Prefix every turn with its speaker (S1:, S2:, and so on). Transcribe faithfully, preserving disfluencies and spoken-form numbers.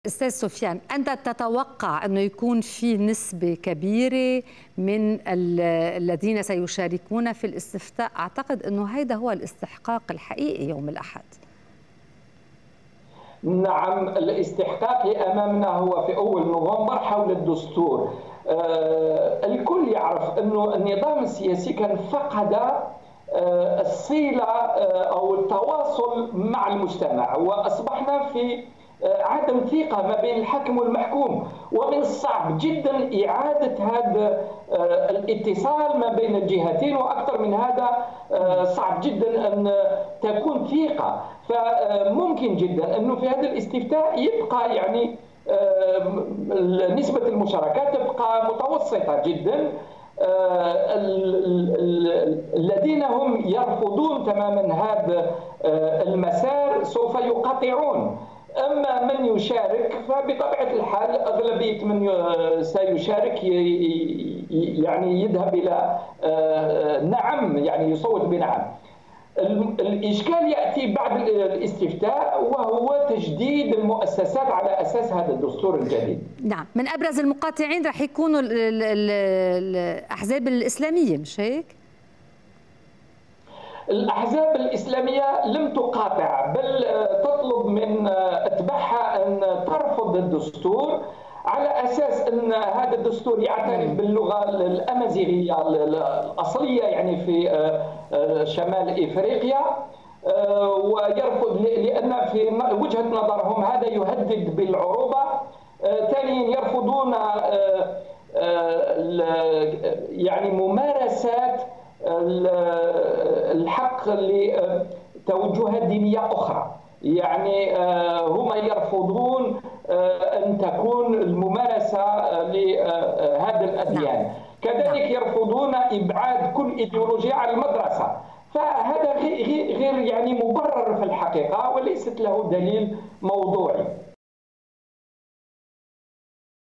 S1: أستاذ سفيان، أنت تتوقع أنه يكون في نسبة كبيرة من الذين سيشاركون في الاستفتاء؟ أعتقد أنه هذا هو الاستحقاق الحقيقي يوم الأحد.
S2: نعم، الاستحقاق أمامنا هو في أول نوفمبر حول الدستور. آه الكل يعرف أنه النظام السياسي كان فقد آه الصلة آه أو التواصل مع المجتمع، وأصبحنا في عدم ثقة ما بين الحاكم والمحكوم، ومن الصعب جدا إعادة هذا الاتصال ما بين الجهتين، وأكثر من هذا صعب جدا أن تكون ثقة. فممكن جدا أنه في هذا الاستفتاء يبقى يعني نسبة المشاركات تبقى متوسطة جدا. الذين هم يرفضون تماما هذا المسار سوف يقاطعون. أما من يشارك فبطبيعة الحال أغلبية من سيشارك يعني يذهب إلى نعم، يعني يصوت بنعم. الإشكال يأتي بعد الاستفتاء، وهو تجديد المؤسسات على أساس هذا الدستور الجديد.
S1: نعم، من أبرز المقاطعين رح يكونوا الأحزاب الإسلامية، مش هيك؟
S2: الأحزاب الإسلامية لم تقاطع، بل تطلب من أتباعها أن ترفض الدستور على أساس أن هذا الدستور يعترف باللغة الأمازيغية الأصلية يعني في شمال إفريقيا، ويرفض لأن في وجهة نظرهم هذا يهدد بالعروبة. ثانيا يرفضون يعني ممارسات الحق لتوجهات دينية أخرى، يعني هم يرفضون أن تكون الممارسة لهذه الأديان. كذلك يرفضون إبعاد كل إيديولوجيا عن المدرسة. فهذا غير يعني مبرر في الحقيقة، وليست له دليل موضوعي.